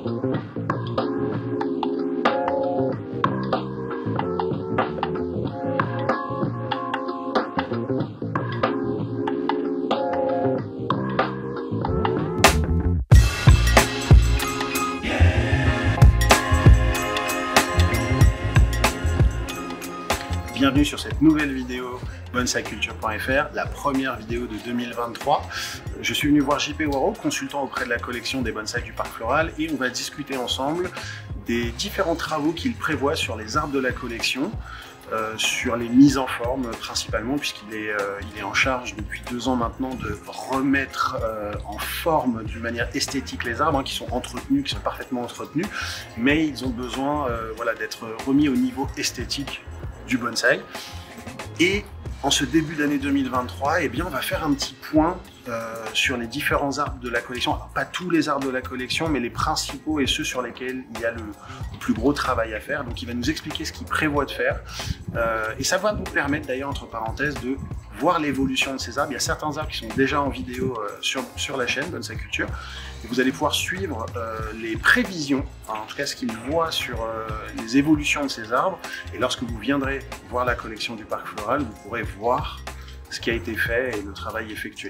Bienvenue sur cette nouvelle vidéo bonsaiculture.fr, la première vidéo de 2023. Je suis venu voir JP Waro, consultant auprès de la collection des bonsaïs du Parc Floral, et on va discuter ensemble des différents travaux qu'il prévoit sur les arbres de la collection, sur les mises en forme principalement, puisqu'il est en charge depuis 2 ans maintenant de remettre en forme d'une manière esthétique les arbres, qui sont entretenus, qui sont parfaitement entretenus, mais ils ont besoin voilà, d'être remis au niveau esthétique du bonsaï. Et en ce début d'année 2023, eh bien, on va faire un petit point sur les différents arbres de la collection. Alors, pas tous les arbres de la collection, mais les principaux et ceux sur lesquels il y a le plus gros travail à faire. Donc il va nous expliquer ce qu'il prévoit de faire. Et ça va vous permettre d'ailleurs, entre parenthèses, de voir l'évolution de ces arbres. Il y a certains arbres qui sont déjà en vidéo sur la chaîne Bonsai Culture. Et vous allez pouvoir suivre les prévisions, en tout cas ce qu'il voit sur les évolutions de ces arbres. Et lorsque vous viendrez voir la collection du Parc Floral, vous pourrez voir ce qui a été fait et le travail effectué.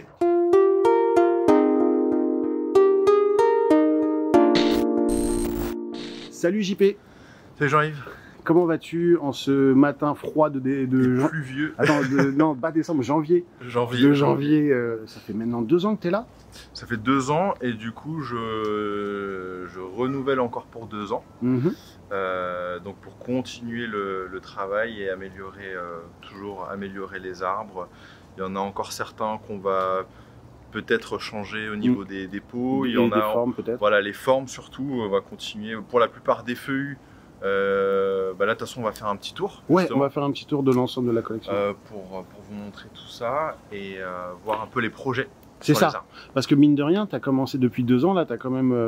Salut JP. Salut Jean-Yves. Comment vas-tu en ce matin froid de pluvieux. Attends, non, pas décembre, janvier. Janvier, ça fait maintenant 2 ans que tu es là? Ça fait 2 ans et du coup je renouvelle encore pour 2 ans. Donc pour continuer le travail et améliorer, toujours améliorer les arbres. Il y en a encore certains qu'on va peut-être changer au niveau des pots. Il y en a des formes peut-être. Voilà, les formes surtout, on va continuer. Pour la plupart des feuillus, là de toute façon on va faire un petit tour. Ouais, on va faire un petit tour de l'ensemble de la collection. Pour vous montrer tout ça et voir un peu les projets. C'est ça, parce que mine de rien, tu as commencé depuis 2 ans, là tu as quand même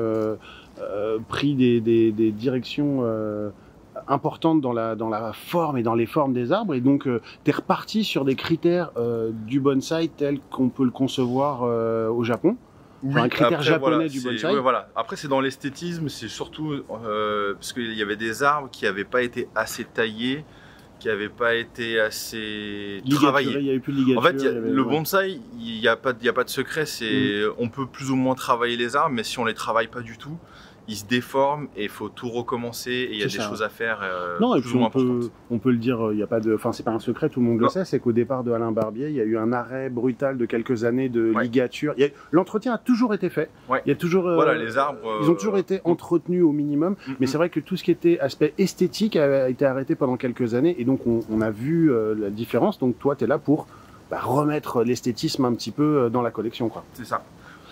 pris des directions importantes dans la forme et dans les formes des arbres, et donc tu es reparti sur des critères du bonsaï tel qu'on peut le concevoir au Japon. Oui, enfin, un critère après, japonais voilà, du bonsaï. Ouais, voilà. Après c'est dans l'esthétisme, c'est surtout parce qu'il y avait des arbres qui n'avaient pas été assez taillés, qui n'avaient pas été assez travaillés. Il n'y avait plus de ligature. En fait, le bonsaï, il n'y a pas de secret. On peut plus ou moins travailler les arbres, mais si on ne les travaille pas du tout, ils se déforment et il faut tout recommencer et il y a des choses à faire. Non, et puis on peut le dire, il y a pas de, enfin c'est pas un secret, tout le monde le sait, c'est qu'au départ de Alain Barbier, il y a eu un arrêt brutal de quelques années de ligature. L'entretien a toujours été fait. Il y a toujours, voilà, les arbres, ils ont toujours été entretenus au minimum, mais c'est vrai que tout ce qui était aspect esthétique a été arrêté pendant quelques années, et donc on a vu la différence. Donc toi, tu es là pour remettre l'esthétisme un petit peu dans la collection, quoi. C'est ça.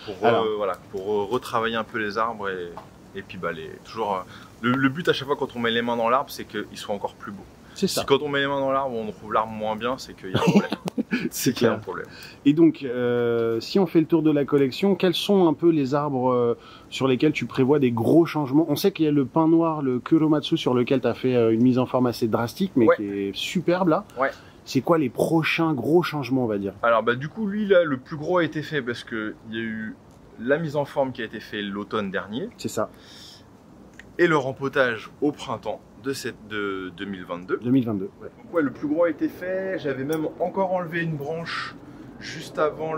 Pour retravailler un peu les arbres et puis toujours le but à chaque fois quand on met les mains dans l'arbre, c'est qu'il soit encore plus beau. C'est ça. Si quand on met les mains dans l'arbre, on trouve l'arbre moins bien, c'est qu'il y a un problème. C'est qu'il y a un problème. Et donc, si on fait le tour de la collection, quels sont un peu les arbres sur lesquels tu prévois des gros changements? On sait qu'il y a le pin noir, le Kuromatsu, sur lequel tu as fait une mise en forme assez drastique, mais qui est superbe là. C'est quoi les prochains gros changements, on va dire? Alors du coup, lui là, le plus gros a été fait parce qu'il y a eu la mise en forme qui a été faite l'automne dernier. C'est ça. Et le rempotage au printemps de 2022. 2022, ouais. Donc, le plus gros a été fait. J'avais même encore enlevé une branche juste avant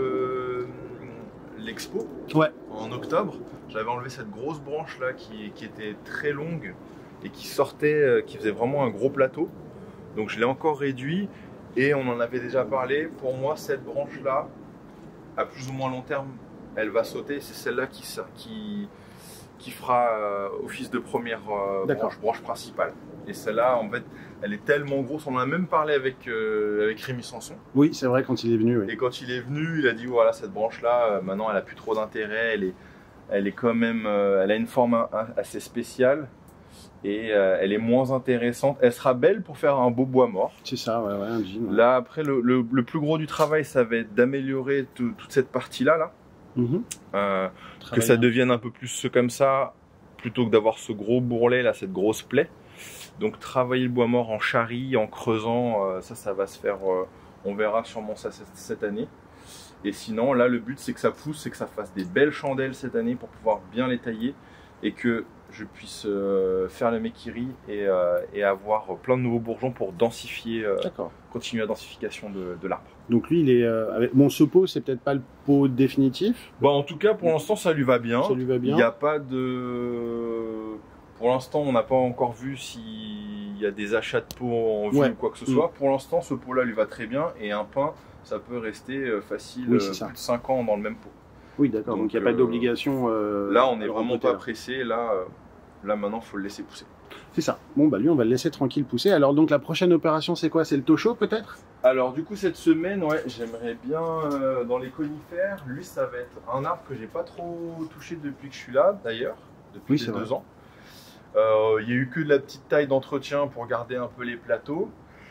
l'expo. En octobre. J'avais enlevé cette grosse branche là qui était très longue et qui sortait, qui faisait vraiment un gros plateau. Donc je l'ai encore réduit et on en avait déjà parlé. Pour moi, cette branche là, à plus ou moins long terme, elle va sauter. C'est celle-là qui fera office de première branche principale. Et celle-là, en fait, elle est tellement grosse. On en a même parlé avec Rémi Sanson. Oui, c'est vrai, quand il est venu. Oui. Et quand il est venu, il a dit voilà, cette branche-là, maintenant, elle a plus trop d'intérêt. Elle est quand même, elle a une forme assez spéciale. Et elle est moins intéressante. Elle sera belle pour faire un beau bois mort. C'est ça, un jean. Là, après, le plus gros du travail, ça va être d'améliorer toute cette partie-là, que ça devienne un peu plus comme ça, plutôt que d'avoir ce gros bourrelet, là, cette grosse plaie. Donc, travailler le bois mort en charrie, en creusant, ça va se faire, on verra sûrement ça cette année. Et sinon, là, le but, c'est que ça pousse, c'est que ça fasse des belles chandelles cette année pour pouvoir bien les tailler et que je puisse faire le mekiri et avoir plein de nouveaux bourgeons pour densifier, continuer la densification de l'arbre. Donc lui, il est bon, ce pot, c'est peut-être pas le pot définitif. Bon, en tout cas, pour l'instant, ça lui va bien. Ça lui va bien. Il n'y a pas de... Pour l'instant, on n'a pas encore vu s'il y a des achats de pots en vue ou quoi que ce soit. Pour l'instant, ce pot-là lui va très bien et un pin, ça peut rester facile plus de 5 ans dans le même pot. Oui, d'accord. Donc il n'y a pas d'obligation. Là, on n'est vraiment pas pressé. Là, maintenant, il faut le laisser pousser. C'est ça. Bon, bah lui, on va le laisser tranquille pousser. Alors, donc, la prochaine opération, c'est quoi? C'est le tosho, peut-être? Alors, du coup, cette semaine, ouais, j'aimerais bien, dans les conifères, lui, ça va être un arbre que j'ai pas trop touché depuis que je suis là, d'ailleurs, depuis 2 ans. Il y a eu que de la petite taille d'entretien pour garder un peu les plateaux.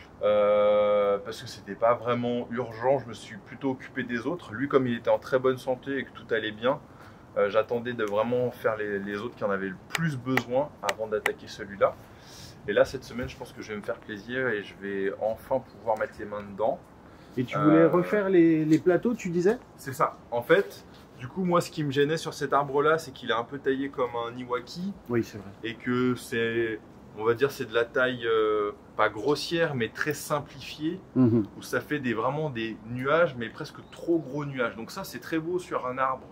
Parce que c'était pas vraiment urgent, je me suis plutôt occupé des autres. Lui, comme il était en très bonne santé et que tout allait bien, j'attendais de vraiment faire les autres qui en avaient le plus besoin avant d'attaquer celui-là. Et là, cette semaine, je pense que je vais me faire plaisir et je vais enfin pouvoir mettre les mains dedans. Et tu voulais refaire les plateaux, tu disais? C'est ça. En fait, du coup, moi, ce qui me gênait sur cet arbre-là, c'est qu'il est un peu taillé comme un iwaki. Oui, c'est vrai. Et que c'est... On va dire c'est de la taille pas grossière mais très simplifiée où ça fait vraiment des nuages mais presque trop gros nuages. Donc ça c'est très beau sur un arbre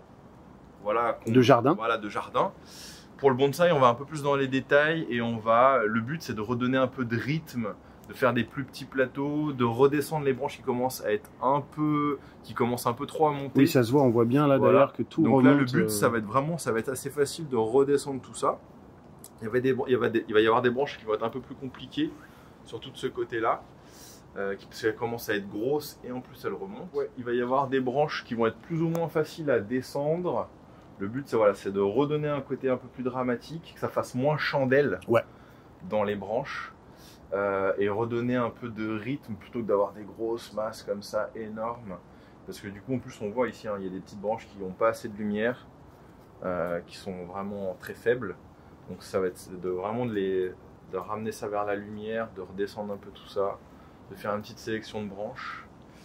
de jardin. Voilà, de jardin. Pour le bonsaï on va un peu plus dans les détails et le but c'est de redonner un peu de rythme, de faire des plus petits plateaux, de redescendre les branches qui commencent un peu trop à monter. Oui, ça se voit, on voit bien là d'ailleurs que tout remonte. Donc là le but ça va être assez facile de redescendre tout ça. Il va y avoir des branches qui vont être un peu plus compliquées, surtout de ce côté-là, parce qu'elle commence à être grosse et en plus elle remonte. Ouais. Il va y avoir des branches qui vont être plus ou moins faciles à descendre. Le but c'est de redonner un côté un peu plus dramatique, que ça fasse moins chandelle dans les branches et redonner un peu de rythme plutôt que d'avoir des grosses masses comme ça énormes. Parce que du coup en plus on voit ici, il y a des petites branches qui n'ont pas assez de lumière, qui sont vraiment très faibles. Donc ça va être de ramener ça vers la lumière, de redescendre un peu tout ça, de faire une petite sélection de branches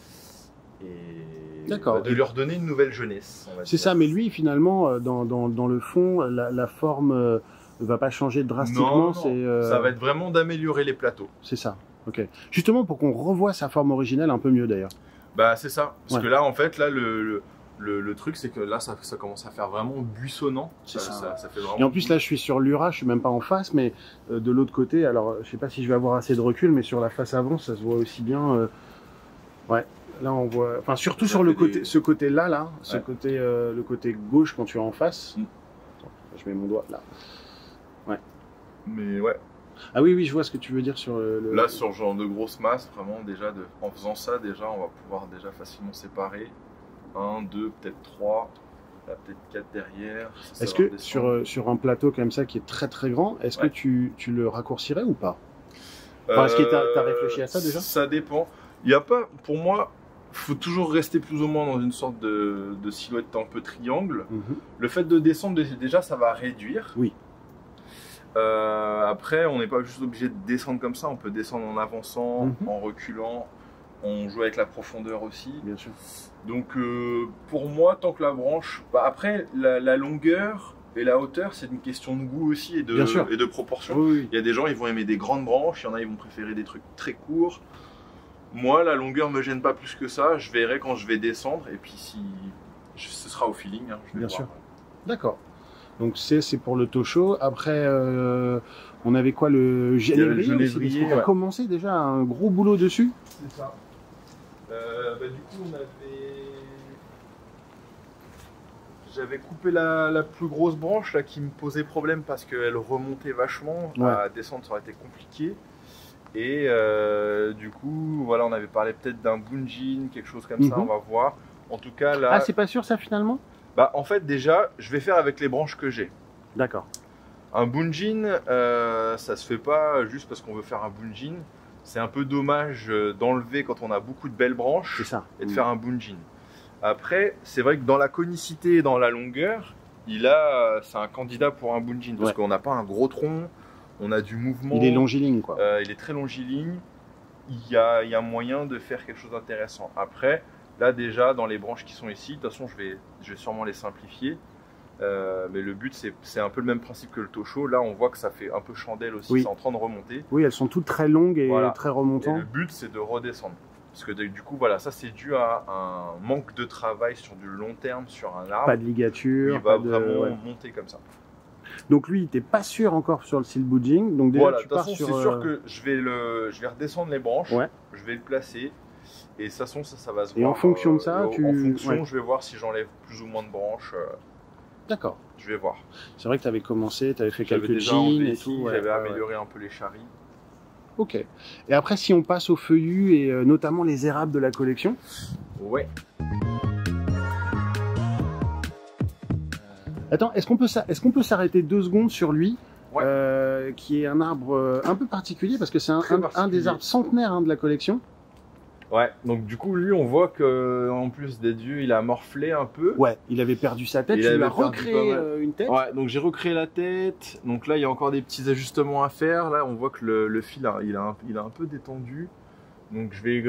et de lui redonner une nouvelle jeunesse. C'est ça, mais lui finalement dans le fond, la forme ne va pas changer drastiquement. Non. Ça va être vraiment d'améliorer les plateaux. C'est ça, ok. Justement pour qu'on revoie sa forme originelle un peu mieux d'ailleurs. Bah c'est ça, parce que là en fait le truc c'est que là ça commence à faire vraiment buissonnant. Ça fait vraiment... Et en plus là je suis sur l'Ura, je suis même pas en face, mais de l'autre côté, alors je sais pas si je vais avoir assez de recul, mais sur la face avant ça se voit aussi bien. Ouais, là on voit, enfin surtout sur ce côté là, le côté gauche quand tu es en face. Attends, je mets mon doigt là. Ouais. Mais ouais. Ah oui, je vois ce que tu veux dire sur Là sur genre de grosses masses, vraiment en faisant ça déjà on va pouvoir déjà facilement séparer. 1, 2, peut-être 3, là peut-être 4 derrière. Est-ce que sur un plateau comme ça qui est très très grand, est-ce que tu le raccourcirais ou pas? Est-ce que tu as réfléchi à ça déjà? Ça dépend. Il y a pas, pour moi, il faut toujours rester plus ou moins dans une sorte de silhouette un peu triangle. Le fait de descendre déjà ça va réduire. Oui. Après on n'est pas juste obligé de descendre comme ça, on peut descendre en avançant, en reculant. On joue avec la profondeur aussi. Bien sûr. Donc pour moi, tant que la branche... après, la longueur et la hauteur, c'est une question de goût aussi et de proportion. Oui. Il y a des gens, ils vont aimer des grandes branches, il y en a, ils vont préférer des trucs très courts. Moi, la longueur me gêne pas plus que ça. Je verrai quand je vais descendre et puis ce sera au feeling. Bien sûr. D'accord. Donc c'est pour le tosho. Après, on avait quoi, le genévrier? On a commencé déjà un gros boulot dessus. C'est ça. Du coup, j'avais coupé la plus grosse branche là, qui me posait problème parce qu'elle remontait vachement. À descendre, ça aurait été compliqué. Et du coup, voilà, on avait parlé peut-être d'un bunjin, quelque chose comme ça, on va voir. En tout cas, là... Ah, c'est pas sûr ça finalement? En fait, déjà, je vais faire avec les branches que j'ai. D'accord. Un bunjin, ça se fait pas juste parce qu'on veut faire un bunjin. C'est un peu dommage d'enlever quand on a beaucoup de belles branches et de faire un bunjin. Après, c'est vrai que dans la conicité et dans la longueur, c'est un candidat pour un bunjin parce qu'on n'a pas un gros tronc, on a du mouvement. Il est longiligne quoi. Il est très longiligne. Il y a moyen de faire quelque chose d'intéressant. Après, là déjà dans les branches qui sont ici, de toute façon je vais sûrement les simplifier. Mais le but, c'est un peu le même principe que le Tosho. Là, on voit que ça fait un peu chandelle aussi, Oui. c'est en train de remonter. Oui, elles sont toutes très longues et Voilà. très Et remontantes. le but, c'est de redescendre. Parce que du coup, voilà, ça c'est dû à un manque de travail sur du long terme sur un arbre. Pas de ligature. Il va pas de... vraiment ouais. monter comme ça. Donc lui, t'es pas sûr encore sur le silbudging. Donc déjà, Voilà, de tu toute pars façon, sur... c'est sûr que je vais redescendre les branches, Ouais. je vais le placer. Et de toute façon, ça va se Et voir. en fonction de ça, en fonction, ouais. je vais voir si j'enlève plus ou moins de branches. D'accord. Je vais voir. C'est vrai que tu avais commencé, tu avais fait J'avais quelques déjà jeans enlevé et ici, tout. Ouais, j'avais ouais, amélioré un peu les charries. Ok. Et après, si on passe aux feuillus et notamment les érables de la collection. Ouais. Attends, est-ce qu'on peut s'arrêter 2 secondes sur lui, Ouais. qui est un arbre un peu particulier parce que c'est un des particulier. arbres centenaires hein, de la collection. Ouais, donc du coup, lui, on voit que en plus des dieux, il a morflé un peu. Ouais, il avait perdu sa tête, Il tu lui avait as perdu recréé pas mal. une tête. Ouais, donc j'ai recréé la tête. Donc là, il y a encore des petits ajustements à faire. Là, on voit que le fil, il a un peu détendu. Donc je vais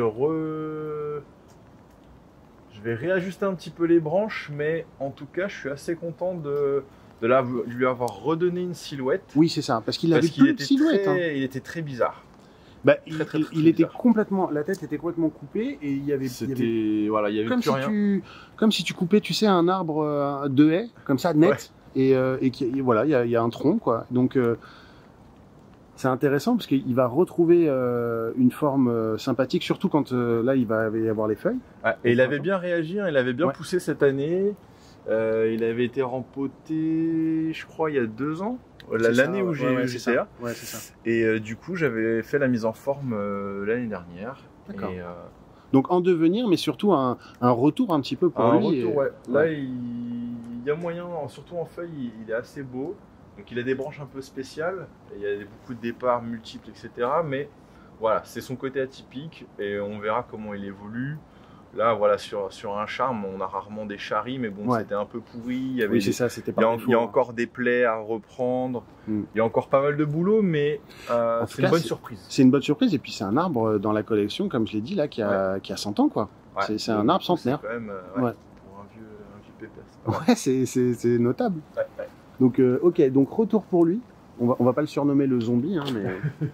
réajuster un petit peu les branches, mais en tout cas, je suis assez content de lui avoir redonné une silhouette. Oui, c'est ça, parce qu'il avait plus de silhouette. Il était très bizarre. Bah, Très il était bizarre. complètement, la tête était complètement coupée et il y avait Voilà, il y avait comme plus si rien. comme si tu coupais, tu sais, un arbre de haie, comme ça, net, et voilà, il y a un tronc, quoi. Donc, c'est intéressant parce qu'il va retrouver une forme sympathique, surtout quand là, il va y avoir les feuilles. Ah, et il avait bien réagi, hein, il avait bien Ouais. poussé cette année. Il avait été rempoté, je crois, il y a 2 ans. L'année où j'étais là. Ouais, c'est ça. Et du coup, j'avais fait la mise en forme l'année dernière. D'accord. Et, Donc, en devenir, mais surtout un retour un petit peu pour un lui. retour, et- ouais. Là, ouais. il y a moyen, surtout en feuilles, il est assez beau. Donc, il a des branches un peu spéciales. Et il y a beaucoup de départs multiples, etc. Mais voilà, c'est son côté atypique. Et on verra comment il évolue. Là, voilà, sur un charme, on a rarement des charries, mais bon, Ouais. c'était un peu pourri. Il y avait Oui, c'est ça, c'était il y a, pas il y a encore des plaies à reprendre. Mm. Il y a encore pas mal de boulot, mais tout c'est cas, une bonne surprise. C'est une bonne surprise, et puis c'est un arbre dans la collection, comme je l'ai dit, là, qui a 100 ans, quoi. Ouais. C'est un arbre centenaire. C'est quand même, Ouais. pour un vieux pépère, c'est pas mal. Ouais, c'est notable. Ouais, ouais. Donc, ok, donc retour pour lui. On va pas le surnommer le zombie, hein, mais...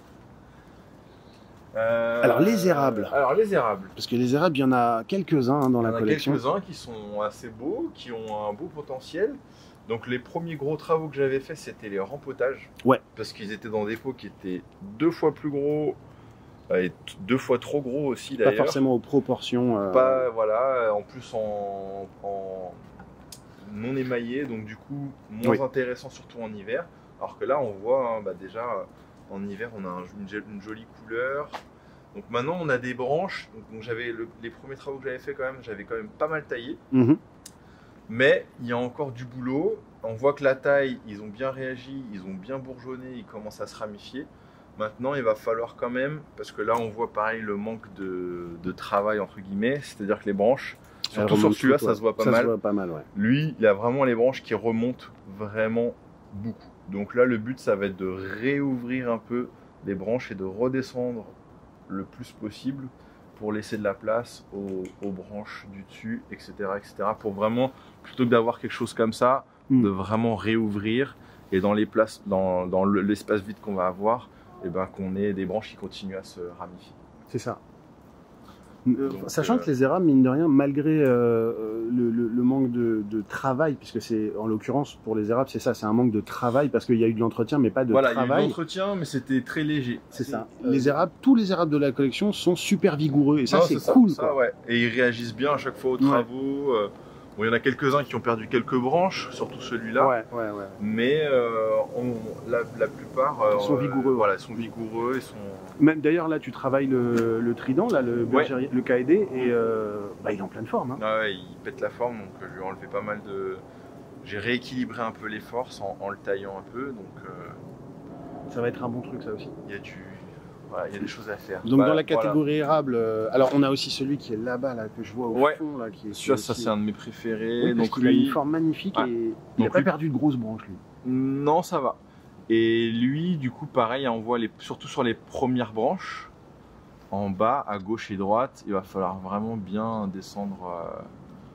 Alors, les érables. Alors, les érables. Parce que les érables, il y en a quelques-uns hein, dans Il y la en a collection. quelques-uns qui sont assez beaux, qui ont un beau potentiel. Donc, les premiers gros travaux que j'avais fait, c'était les rempotages. Ouais. Parce qu'ils étaient dans des pots qui étaient 2 fois plus gros et 2 fois trop gros aussi, Pas d'ailleurs. forcément aux proportions. Pas, voilà, en plus en non émaillé, donc du coup moins Oui. intéressant, surtout en hiver. Alors que là, on voit hein, déjà en hiver, on a une jolie couleur. Donc maintenant, on a des branches. Donc j'avais les premiers travaux que j'avais fait j'avais quand même pas mal taillé. Mhm. Mais il y a encore du boulot. On voit que la taille, ils ont bien réagi, ils ont bien bourgeonné, ils commencent à se ramifier. Maintenant, il va falloir quand même, parce que là, on voit pareil le manque de travail, entre guillemets, c'est-à-dire que les branches, surtout sur celui-là, ça se voit pas mal. Ça se voit pas mal, ouais. Lui, il a vraiment les branches qui remontent vraiment beaucoup. Donc là, le but, ça va être de réouvrir un peu les branches et de redescendre le plus possible pour laisser de la place aux branches du dessus, etc., etc. Pour vraiment, plutôt que d'avoir quelque chose comme ça, de vraiment réouvrir et dans les places, dans l'espace vide qu'on va avoir, et ben qu'on ait des branches qui continuent à se ramifier. C'est ça. Donc, Sachant que les érables, mine de rien, malgré le manque de travail, puisque c'est, en l'occurrence, pour les érables, c'est ça, c'est un manque de travail, parce qu'il y a eu de l'entretien, mais pas de voilà, il y a eu de travail. l'entretien, mais c'était très léger. C'est ça. Les érables, tous les érables de la collection sont super vigoureux, et ça, Non, c'est cool, ça, quoi. ouais. Et ils réagissent bien à chaque fois aux travaux. Bon, il y en a quelques-uns qui ont perdu quelques branches, surtout celui-là. Ouais. Mais la plupart Ils sont vigoureux. Voilà, ils sont vigoureux. Ils sont... Même d'ailleurs, là, tu travailles le trident, là, le Ouais. le KD, et il est en pleine forme. Hein. Ah ouais, il pète la forme, donc je lui ai enlevé pas mal de. J'ai rééquilibré un peu les forces en le taillant un peu, donc Ça va être un bon truc, ça aussi. il y a voilà, il y a des choses à faire. Donc, dans la catégorie érable, alors on a aussi celui qui est là-bas, là, que je vois au Ouais. fond, là, qui est. Ça, c'est un de mes préférés. Oui, parce donc qu'il a une forme magnifique Ouais. et il Donc n'a pas lui- perdu de grosses branches, lui. Non, ça va. Et lui, du coup, pareil, on voit surtout sur les premières branches, en bas, à gauche et droite, il va falloir vraiment bien descendre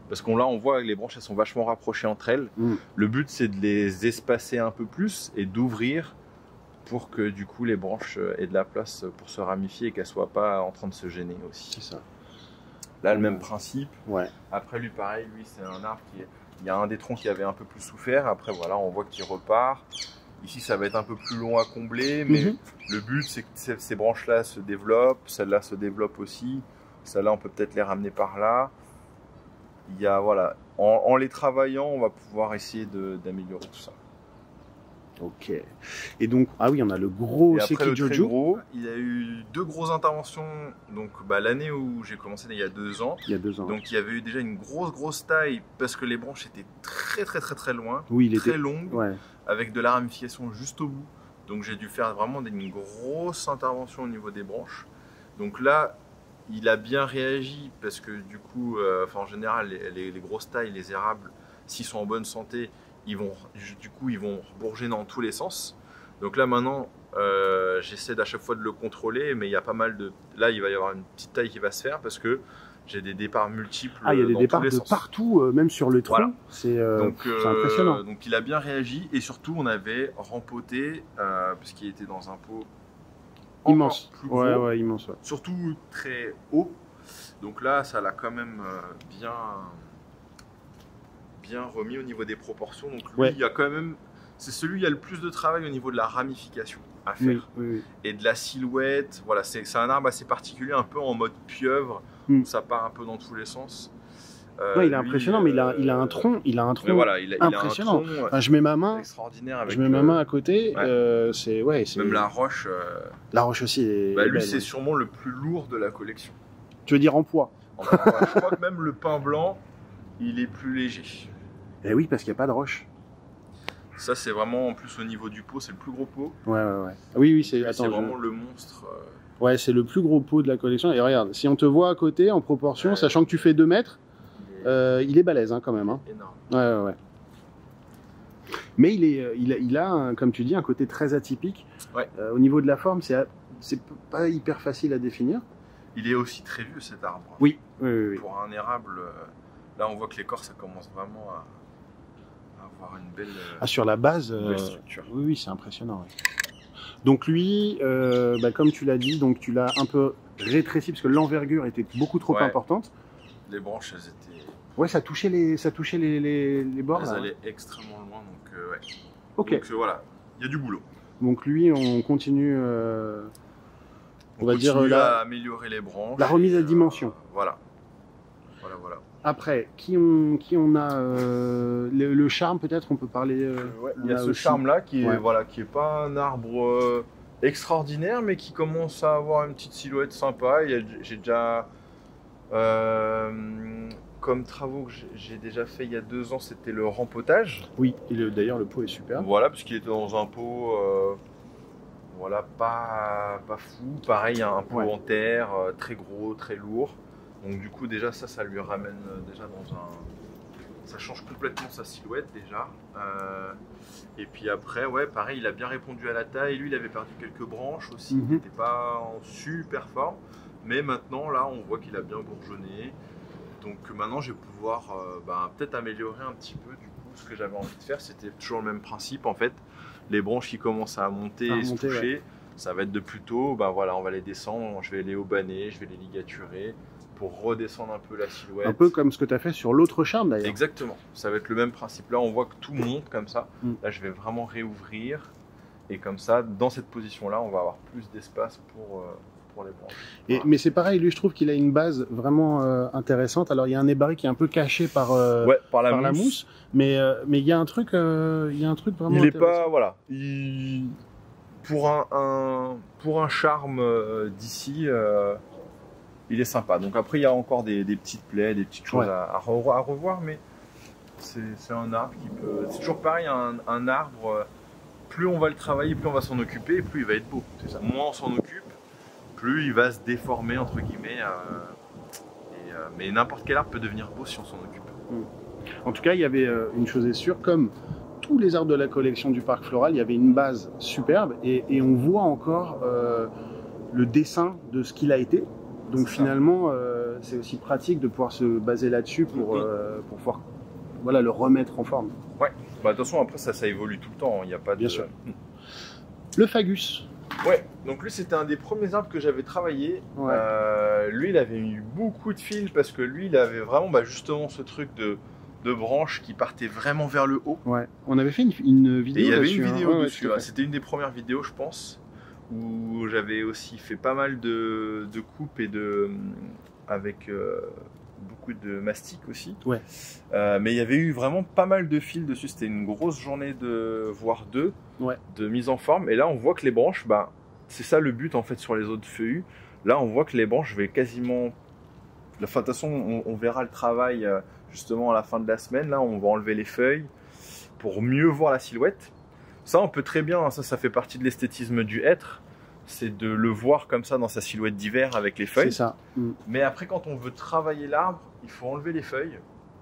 Parce qu'on là, on voit que les branches, elles sont vachement rapprochées entre elles. Le but, c'est de les espacer un peu plus et d'ouvrir pour que du coup, les branches aient de la place pour se ramifier et qu'elles ne soient pas en train de se gêner aussi. C'est ça. Là, le même principe. Ouais. Après, lui, pareil, lui, c'est un arbre qui est... Il y a un des troncs qui avait un peu plus souffert. Après, voilà, on voit qu'il repart. Ici, ça va être un peu plus long à combler, mais le but, c'est que ces branches-là se développent. Celle-là se développe aussi. Celle-là, on peut peut-être les ramener par là. Il y a, voilà, en les travaillant, on va pouvoir essayer d'améliorer tout ça. Ok. Et donc, ah oui, on a le gros Sekijoju. Il y a eu 2 grosses interventions. Donc, l'année où j'ai commencé, il y a 2 ans. Il y a 2 ans. Donc, il y avait eu déjà une grosse taille parce que les branches étaient très loin. Oui, très longues. Ouais. Avec de la ramification juste au bout. Donc, j'ai dû faire vraiment une grosse intervention au niveau des branches. Donc là, il a bien réagi parce que du coup, en général, les grosses tailles, les érables, s'ils sont en bonne santé, ils vont bourger dans tous les sens. Donc là maintenant, j'essaie à chaque fois de le contrôler, mais il y a pas mal de... Là, il va y avoir une petite taille qui va se faire parce que j'ai des départs multiples. Ah, il y a des départs de partout, même sur le tronc. Voilà. C'est impressionnant. Donc il a bien réagi et surtout on avait rempoté puisqu'il était dans un pot immense. Plus gros, ouais, immense. Ouais. Surtout très haut. Donc là, ça l'a quand même bien remis au niveau des proportions. Donc lui, il y a quand même, c'est celui qui a le plus de travail au niveau de la ramification à faire et de la silhouette. Voilà, c'est un arbre assez particulier, un peu en mode pieuvre, où ça part un peu dans tous les sens. Ouais, il est impressionnant, mais il a un tronc, voilà, impressionnant. Il a un tronc, enfin, je mets ma main, extraordinaire avec ma main à côté. C'est même la roche. La roche aussi. Lui, c'est sûrement le plus lourd de la collection. Tu veux dire en poids? Je crois que même le pin blanc, il est plus léger. Eh oui, parce qu'il n'y a pas de roche. Ça, c'est vraiment, en plus, au niveau du pot, c'est le plus gros pot. Ouais. Oui, c'est vraiment le monstre. Ouais, c'est le plus gros pot de la collection. Et regarde, si on te voit à côté, en proportion, sachant que tu fais 2 mètres, il est balèze quand même. Hein. Énorme. Ouais. Mais il a comme tu dis, un côté très atypique. Ouais. Au niveau de la forme, c'est pas hyper facile à définir. Il est aussi très vieux, cet arbre. Oui. Pour un érable, là, on voit que l'écorce, ça commence vraiment à avoir une belle, sur la base, belle structure. Oui, c'est impressionnant. Ouais. Donc lui, comme tu l'as dit, donc tu l'as un peu rétréci parce que l'envergure était beaucoup trop importante. Les branches, elles étaient... Ouais, ça touchait les bords. Elles allaient extrêmement loin, donc ouais. Ok. Donc voilà, il y a du boulot. Donc lui, on continue... on va dire à améliorer les branches. La remise à dimension. Voilà. Après, qui on a le charme, peut-être, on peut parler. Il y a ce charme-là qui est pas un arbre extraordinaire, mais qui commence à avoir une petite silhouette sympa. J'ai déjà comme travaux que j'ai déjà fait il y a 2 ans, c'était le rempotage. Oui, d'ailleurs le pot est super. Voilà, parce qu'il était dans un pot. Pas fou. Pareil, un pot en terre, très gros, très lourd. Donc du coup déjà ça lui ramène déjà ça change complètement sa silhouette déjà. Et puis après pareil, il a bien répondu à la taille. Lui, il avait perdu quelques branches aussi, il n'était pas en super forme. Mais maintenant là, on voit qu'il a bien bourgeonné. Donc maintenant je vais pouvoir peut-être améliorer un petit peu du coup. Ce que j'avais envie de faire, c'était toujours le même principe en fait. Les branches qui commencent à monter et se toucher, ça va être de plus tôt, on va les descendre, je vais les aubaner, je vais les ligaturer pour redescendre un peu la silhouette. Un peu comme ce que tu as fait sur l'autre charme d'ailleurs. Exactement, ça va être le même principe. Là, on voit que tout monte comme ça. Là, je vais vraiment réouvrir et comme ça, dans cette position-là, on va avoir plus d'espace pour les branches. Mais c'est pareil, lui, je trouve qu'il a une base vraiment intéressante. Alors, il y a un ébarré qui est un peu caché par la mousse, mais il y a un truc vraiment il est pas, pour un charme d'ici, il est sympa. Donc après, il y a encore des petites plaies, des petites choses à revoir, mais c'est un arbre qui peut... C'est toujours pareil, un arbre, plus on va le travailler, plus on va s'en occuper, plus il va être beau. Moins on s'en occupe, plus il va se déformer, entre guillemets. Mais n'importe quel arbre peut devenir beau si on s'en occupe. En tout cas, il y avait une chose est sûre, comme tous les arbres de la collection du Parc Floral, il y avait une base superbe et on voit encore le dessin de ce qu'il a été. Donc finalement, c'est aussi pratique de pouvoir se baser là-dessus pour pouvoir voilà, le remettre en forme. Ouais, bah, de toute façon après ça évolue tout le temps, il n'y a pas de... Bien sûr. Le Fagus. Ouais, donc lui c'était un des premiers arbres que j'avais travaillé. Ouais. Lui il avait eu beaucoup de fils parce que lui il avait vraiment justement ce truc de branches qui partaient vraiment vers le haut. Ouais, on avait fait une vidéo. Et il y avait dessus, une vidéo hein. dessus, c'était une des premières vidéos je pense, où j'avais aussi fait pas mal de coupes et avec beaucoup de mastic aussi. Ouais. Mais il y avait eu vraiment pas mal de fils dessus, c'était une grosse journée voire deux, de mise en forme. Et là on voit que les branches, c'est ça le but en fait sur les autres feuillus. Là on voit que les branches, je vais quasiment... Enfin de toute façon on verra le travail justement à la fin de la semaine. Là on va enlever les feuilles pour mieux voir la silhouette. Ça on peut très bien, ça fait partie de l'esthétisme du hêtre. C'est de le voir comme ça dans sa silhouette d'hiver avec les feuilles. C'est ça. Mais après, quand on veut travailler l'arbre, il faut enlever les feuilles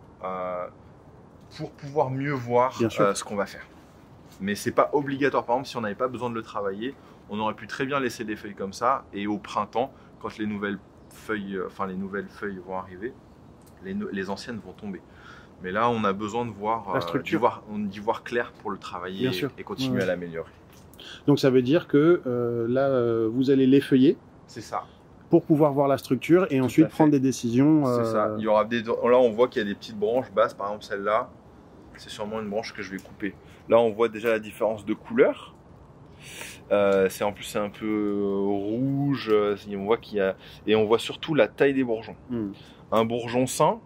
pour pouvoir mieux voir ce qu'on va faire. Mais c'est pas obligatoire. Par exemple, si on n'avait pas besoin de le travailler, on aurait pu très bien laisser des feuilles comme ça. Et au printemps, quand les nouvelles feuilles vont arriver, les anciennes vont tomber. Mais là, on a besoin de voir la structure, d'y voir clair pour le travailler et continuer à l'améliorer. Donc ça veut dire que là, vous allez l'effeuiller. C'est ça. Pour pouvoir voir la structure et ensuite prendre des décisions. C'est ça. Il y aura là, on voit qu'il y a des petites branches basses. Par exemple, celle-là, c'est sûrement une branche que je vais couper. Là, on voit déjà la différence de couleur. En plus, c'est un peu rouge. On voit qu'il y a... Et on voit surtout la taille des bourgeons. Un bourgeon sain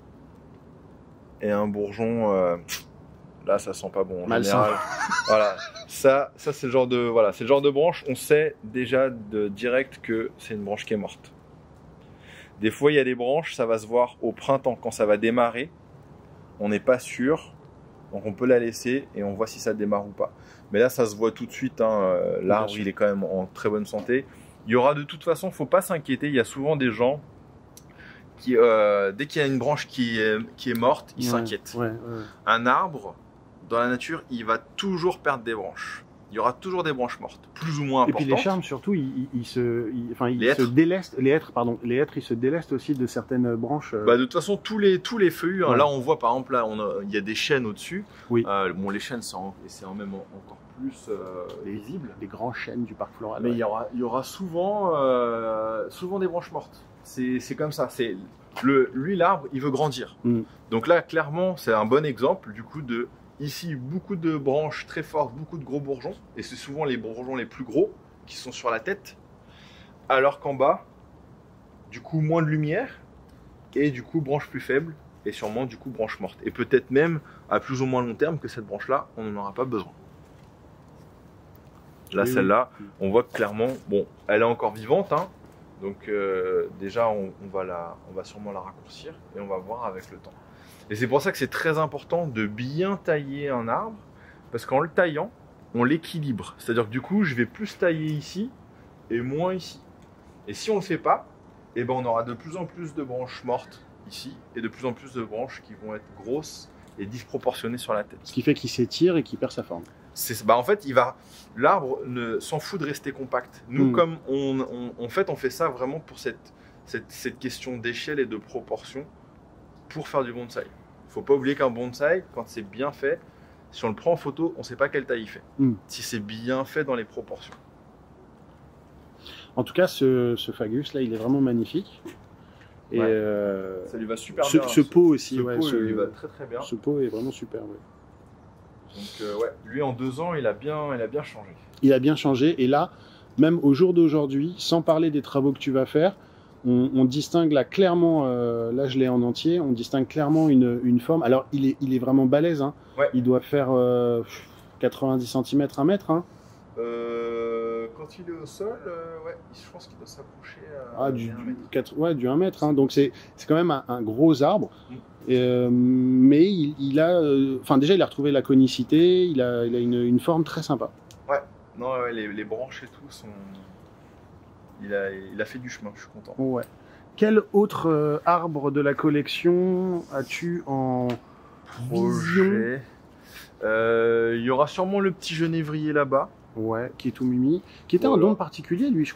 et un bourgeon... Là, ça sent pas bon en général. Voilà, ça c'est le genre de branche. On sait déjà direct que c'est une branche qui est morte. Des fois, il y a des branches, ça va se voir au printemps quand ça va démarrer. On n'est pas sûr, donc on peut la laisser et on voit si ça démarre ou pas. Mais là, ça se voit tout de suite. L'arbre, il est quand même en très bonne santé. Il y aura de toute façon, faut pas s'inquiéter. Il y a souvent des gens qui, dès qu'il y a une branche qui est morte, ils s'inquiètent. Un arbre, dans la nature, il va toujours perdre des branches. Il y aura toujours des branches mortes, plus ou moins importantes. Et puis les charmes, surtout, ils se délestent. Les hêtres, ils se délestent aussi de certaines branches. De toute façon, tous les feuillus. Là, on voit par exemple, il y a des chênes au-dessus. Oui. Bon, les chênes, c'est même encore plus visible. Les grands chênes du parc floral. Mais il y aura souvent des branches mortes. C'est comme ça. Lui, l'arbre, il veut grandir. Donc là, clairement, c'est un bon exemple du coup de... Ici, beaucoup de branches très fortes, beaucoup de gros bourgeons. Et c'est souvent les bourgeons les plus gros qui sont sur la tête. Alors qu'en bas, du coup, moins de lumière. Et du coup, branche plus faible. Et sûrement, du coup, branche morte. Et peut-être même, à plus ou moins long terme, que cette branche-là, on n'en aura pas besoin. Là, celle-là, on voit que clairement, bon, elle est encore vivante. Donc déjà, on va sûrement la raccourcir. Et on va voir avec le temps. Et c'est pour ça que c'est très important de bien tailler un arbre, parce qu'en le taillant, on l'équilibre. C'est-à-dire que du coup, je vais plus tailler ici et moins ici. Et si on ne le fait pas, on aura de plus en plus de branches mortes ici et de plus en plus de branches qui vont être grosses et disproportionnées sur la tête. Ce qui fait qu'il s'étire et qu'il perd sa forme. En fait, l'arbre s'en fout de rester compact. Nous, comme on fait ça vraiment pour cette question d'échelle et de proportion. Pour faire du bonsaï. Il ne faut pas oublier qu'un bonsaï, quand c'est bien fait, si on le prend en photo, on ne sait pas quelle taille il fait. Si c'est bien fait dans les proportions. En tout cas, ce Fagus là, il est vraiment magnifique. Et ça lui va super bien. Ce pot aussi, pot lui va très très bien. Ce pot est vraiment super. Donc lui en 2 ans, il a bien changé. Il a bien changé. Et là, même au jour d'aujourd'hui, sans parler des travaux que tu vas faire, on distingue là clairement, là je l'ai en entier, on distingue clairement une forme. Alors il est vraiment balèze, il doit faire 90 cm, 1 mètre. Quand il est au sol, je pense qu'il doit s'approcher du 1 mètre. Donc c'est quand même un gros arbre. Mais il a, déjà il a retrouvé la conicité, il a une forme très sympa. Les branches et tout sont... Il a fait du chemin, je suis content. Quel autre arbre de la collection as-tu en projet? Il y aura sûrement le petit genévrier là-bas. Qui est tout mimi. Qui était un don particulier, lui, je crois.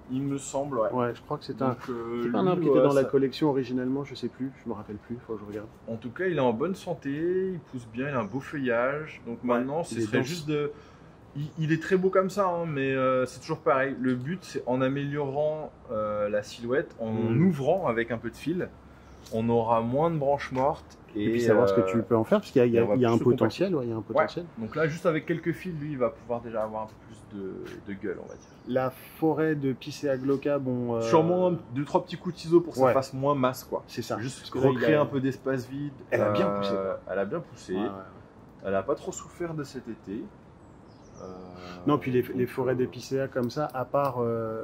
il me semble, ouais. Ouais, je crois que c'est un Donc, arbre qui lui, était dans la ça- collection originellement, je sais plus, je me rappelle plus, faut que je regarde. En tout cas, il est en bonne santé, il pousse bien, il a un beau feuillage. Donc maintenant, ce il est serait dense. juste de... Il est très beau comme ça, hein, mais c'est toujours pareil. Le but, c'est en améliorant la silhouette, en ouvrant avec un peu de fil, on aura moins de branches mortes. Et puis savoir ce que tu peux en faire, parce qu'il y a, on va il y a un plus se potentiel, ouais, il y a un potentiel. Donc là, juste avec quelques fils, lui, il va pouvoir déjà avoir un peu plus de gueule, on va dire. La forêt de Picea glauca, bon... Sûrement 2-3 petits coups de ciseaux pour que ça Ouais. fasse moins masse, quoi. c'est ça. Juste Parce que là, il recréer a- un peu d'espace vide. Elle a bien poussé, quoi. Elle a bien poussé. Ouais, ouais. Elle a pas trop souffert de cet été. Non, puis les forêts d'épicéa comme ça, à part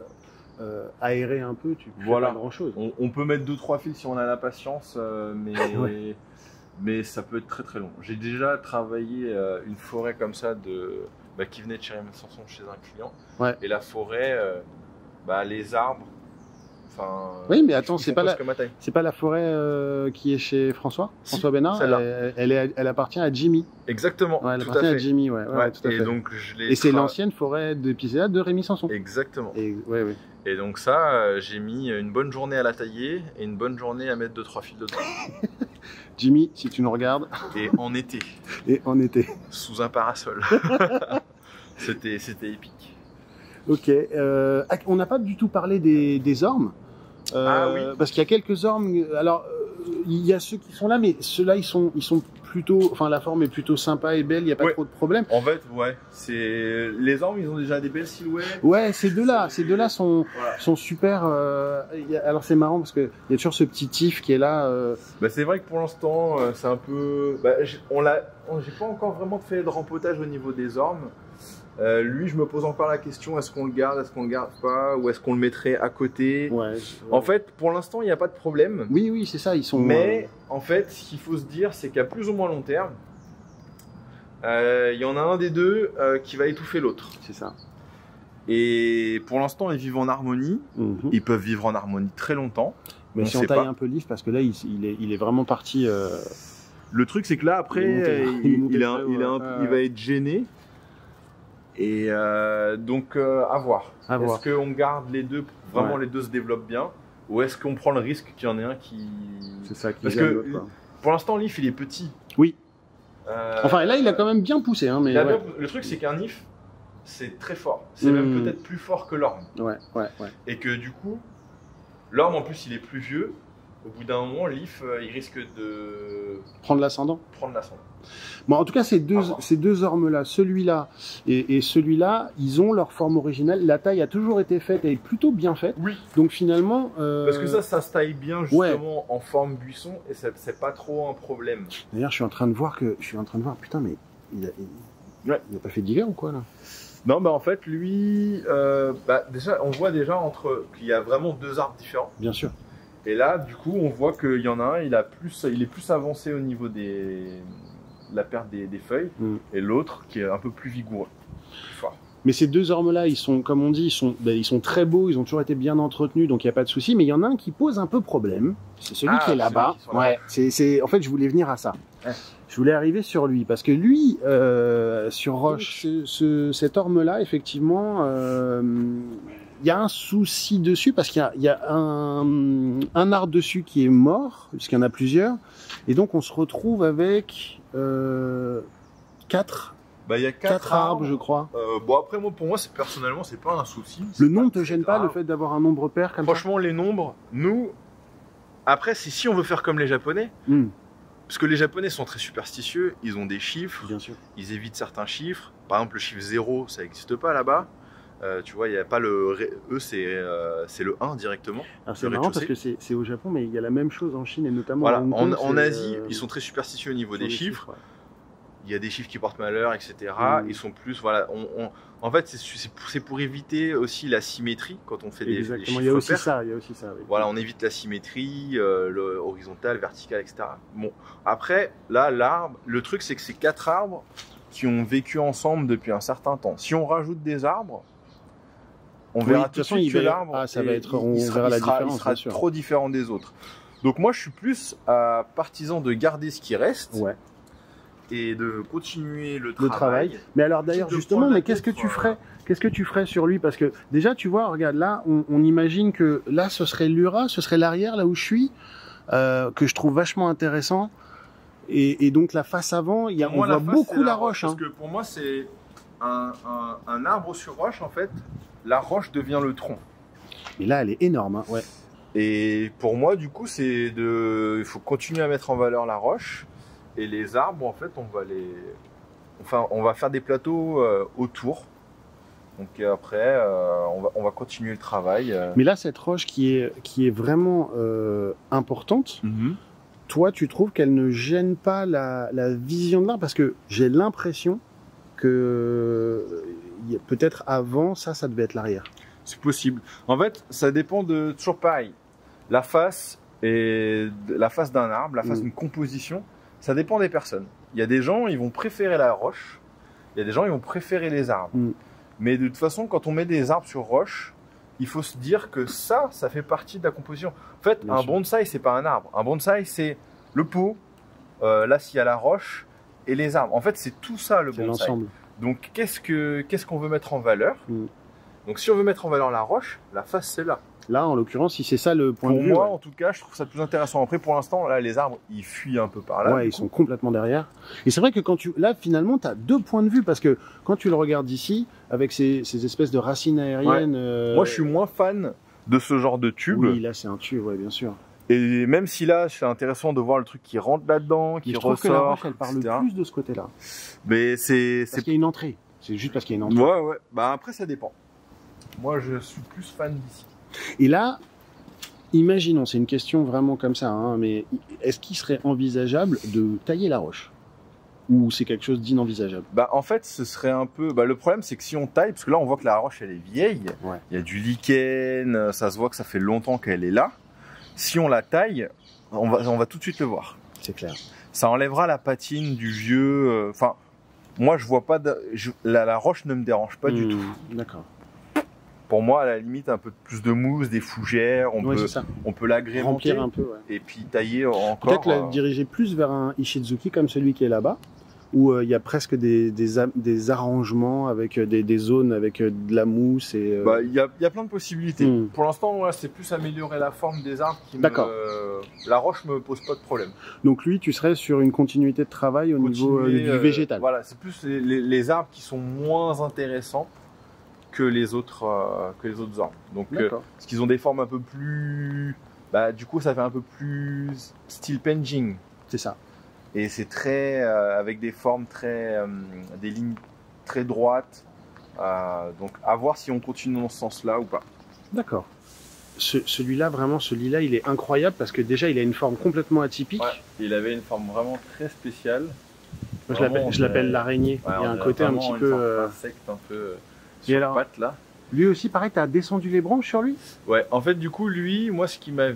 aérer un peu, tu fais Voilà. pas grand-chose. On peut mettre 2-3 fils si on a la patience, mais, Ouais. mais ça peut être très très long. J'ai déjà travaillé une forêt comme ça qui venait de chez Raymond Sanson chez un client. Ouais. Et la forêt, les arbres, enfin. Oui, mais attends, ils c'est font pas presque ma taille. C'est pas la forêt qui est chez François Si, Bénard. celle-là. Elle appartient à Jimmy. Exactement. Ouais, elle tout appartient à à fait. Jimmy, ouais, Ouais, tout à et fait. donc je l'ai. Et c'est l'ancienne forêt d'épicéa de Rémi Sanson. Exactement. Et, ouais, ouais. Et donc ça, j'ai mis une bonne journée à la tailler et une bonne journée à mettre 2-3 fils dedans. Jimmy, si tu nous regardes, Et en été, et en été. sous un parasol. C'était épique. Ok. On n'a pas du tout parlé des ormes. Ah oui. Parce qu'il y a quelques ormes. Alors, il y a ceux qui sont là, mais ceux-là, ils sont plutôt. Enfin, la forme est plutôt sympa et belle. Il n'y a pas Ouais. trop de problèmes. En fait, ouais, c'est les ormes, ils ont déjà des belles silhouettes. Ouais, ces deux-là sont Voilà. super. Alors c'est marrant parce que il y a toujours ce petit tif qui est là. C'est vrai que pour l'instant, c'est un peu. J'ai pas encore vraiment fait de rempotage au niveau des ormes. Lui, je me pose encore la question, est-ce qu'on le garde pas, ou est-ce qu'on le mettrait à côté? Ouais. En fait, pour l'instant, il n'y a pas de problème. Oui, oui, c'est ça. Ils sont. Mais en fait, ce qu'il faut se dire, c'est qu'à plus ou moins long terme, il y en a un des deux qui va étouffer l'autre. C'est ça. Et pour l'instant, ils vivent en harmonie. Mhm. Ils peuvent vivre en harmonie très longtemps. Mais on si on sait taille pas. un peu le livre, parce que là, il est vraiment parti. Le truc, c'est que là, après, Il est monté il très haut, va être gêné. Et donc, à voir. À voir. Est-ce qu'on garde les deux, vraiment les deux se développent bien, ou est-ce qu'on prend le risque qu'il y en ait un qui... C'est ça qui Parce gagne que l'autre, quoi. pour l'instant, l'IF, il est petit. Oui. Euh, Enfin, là, il a quand même bien poussé, hein, mais. il a Ouais. bien- Le truc, c'est qu'un IF, c'est très fort. C'est Hmm. même peut-être plus fort que l'orme. Ouais. Et que du coup, l'orme, en plus, il est plus vieux. Au bout d'un moment, l'IF, il risque de Prendre l'ascendant. prendre l'ascendant. Bon, en tout cas, ces voir. deux ormes-là, celui-là et celui-là, ils ont leur forme originale. La taille a toujours été faite, elle est plutôt bien faite. Oui. Donc finalement. Parce que ça se taille bien justement en forme buisson et c'est pas trop un problème. D'ailleurs, je suis en train de voir, putain, mais il a pas fait d'hiver ou quoi là? Non, en fait, lui, déjà, on voit déjà qu'il y a vraiment deux arbres différents. Bien sûr. Et là, du coup, on voit qu'il y en a un, il est plus avancé au niveau de la perte des feuilles, et l'autre qui est un peu plus vigoureux, plus fort. Mais ces deux ormes-là, ils sont, comme on dit, ils sont très beaux, ils ont toujours été bien entretenus, donc il n'y a pas de souci. Mais il y en a un qui pose un peu problème. C'est celui qui est là-bas. Ouais. En fait, je voulais venir à ça. Ouais. Je voulais arriver sur lui parce que lui, sur Roche, cet orme-là, effectivement, il y a un souci dessus parce qu'il y a un arbre dessus qui est mort, puisqu'il y en a plusieurs, et donc on se retrouve avec 4 Il y a quatre arbres, je crois. Après, pour moi, personnellement, c'est pas un souci. Le nombre te très gêne pas, grave. le fait d'avoir un nombre pair comme Franchement, les nombres, nous, après, c'est si on veut faire comme les Japonais, ça parce que les Japonais sont très superstitieux, ils ont des chiffres, Bien sûr. ils évitent certains chiffres. Par exemple, le chiffre 0, ça n'existe pas là-bas. Tu vois, il n'y a pas eux, c'est le 1 directement. Alors c'est Le marrant parce rez-de-chaussée. que c'est au Japon, mais il y a la même chose en Chine et notamment Voilà, à Hong Kong, en c'est, Asie, ils sont très superstitieux au niveau sur des les chiffres. ouais. Il y a des chiffres qui portent malheur, etc. Ils sont plus, voilà. En fait, c'est pour éviter aussi la symétrie quand on fait des Exactement, chiffres il y a aussi pairs. ça, il y a aussi ça. Oui. Voilà, on évite la symétrie, le horizontal, vertical, etc. Bon, après, là, l'arbre, le truc, c'est que c'est 4 arbres qui ont vécu ensemble depuis un certain temps. Si on rajoute des arbres, on Oui, verra de toute tout de façon, suite il que va- l'arbre, ah, ça va être- on verra la différence, il sera bien sûr. trop différent des autres. Donc moi, je suis plus partisan de garder ce qui reste. Ouais. et de continuer le Le travail. Mais alors d'ailleurs, justement, mais qu'est-ce que tu ferais? Qu'est-ce que tu ferais sur lui? Parce que déjà, tu vois, regarde, là, on imagine que là, ce serait l'Ura, ce serait l'arrière, là où je suis, que je trouve vachement intéressant. Et donc la face avant, on voit beaucoup la roche. Parce que pour moi, c'est un arbre sur roche, en fait. La roche devient le tronc. Et là, elle est énorme, hein, ouais. Et pour moi, du coup, il faut continuer à mettre en valeur la roche. Et les arbres, en fait, on va faire des plateaux autour. Donc après, on va continuer le travail. Mais là, cette roche qui est vraiment importante, toi, tu trouves qu'elle ne gêne pas la vision de l'arbre? Parce que j'ai l'impression que peut-être avant, ça devait être l'arrière. C'est possible. En fait, ça dépend de toujours pareil. La face d'un arbre, la face d'une composition, ça dépend des personnes. Il y a des gens, ils vont préférer la roche. Il y a des gens, ils vont préférer les arbres. Mais de toute façon, quand on met des arbres sur roche, il faut se dire que ça fait partie de la composition. En fait, un bonsaï, c'est pas un arbre. Un bonsaï, c'est le pot, là, s'il y a la roche et les arbres. En fait, c'est tout ça, le bonsaï. Donc, qu'est-ce qu'on veut mettre en valeur? Donc, si on veut mettre en valeur la roche, la face, c'est là. Là, en l'occurrence, si c'est ça le point de vue. Pour moi, en tout cas, je trouve ça plus intéressant. Après, pour l'instant, là, les arbres, ils fuient un peu par là. Ouais, ils sont complètement derrière. Et c'est vrai que là, finalement, tu as deux points de vue parce que quand tu le regardes d'ici, avec ces espèces de racines aériennes. Moi, je suis moins fan de ce genre de tube. Oui, là, c'est un tube, ouais, bien sûr. Et même si là, c'est intéressant de voir le truc qui rentre là-dedans, qui ressort. Je trouve que la roche, elle parle plus de ce côté-là. Mais parce qu'il y a une entrée. C'est juste parce qu'il y a une entrée. Ouais. Bah après, ça dépend. Moi, je suis plus fan d'ici. Et là, imaginons, c'est une question vraiment comme ça, hein, mais est-ce qu'il serait envisageable de tailler la roche? Ou c'est quelque chose d'inenvisageable? Bah en fait, ce serait un peu... Bah, le problème, c'est que si on taille, parce que là, on voit que la roche, elle est vieille, il y a du lichen, ça se voit que ça fait longtemps qu'elle est là. Si on la taille, on va tout de suite le voir. C'est clair. Ça enlèvera la patine du vieux... Enfin, moi, je vois pas... La roche ne me dérange pas du tout. D'accord. Pour moi, à la limite, un peu plus de mousse, des fougères, on peut l'agrémenter un peu, et puis tailler encore. Peut-être la diriger plus vers un Ishizuki comme celui qui est là-bas, où il y a presque des arrangements avec des zones avec de la mousse. Et bah, il y a plein de possibilités. Pour l'instant, c'est plus améliorer la forme des arbres. La roche me pose pas de problème. Donc lui, tu serais sur une continuité de travail au niveau du végétal. Voilà, c'est plus les arbres qui sont moins intéressants que les autres arbres. Donc parce qu'ils ont des formes un peu plus... Bah, du coup, ça fait un peu plus style penjing. C'est ça. Et c'est très... avec des formes des lignes très droites. Donc à voir si on continue dans ce sens-là ou pas. D'accord. Celui-là, vraiment, ce lilas, il est incroyable parce que déjà, il a une forme complètement atypique. Ouais, il avait une forme vraiment très spéciale. Moi, je l'appelle l'araignée. Il y a un côté un petit peu... insecte un peu... sur pattes là. Lui aussi, pareil, tu as descendu les branches sur lui? Ouais, en fait, du coup, lui, moi,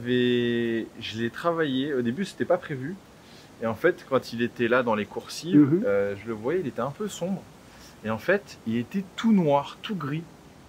je l'ai travaillé. Au début, c'était pas prévu. Et en fait, quand il était là dans les coursives, je le voyais, il était un peu sombre. Et en fait, il était tout noir, tout gris.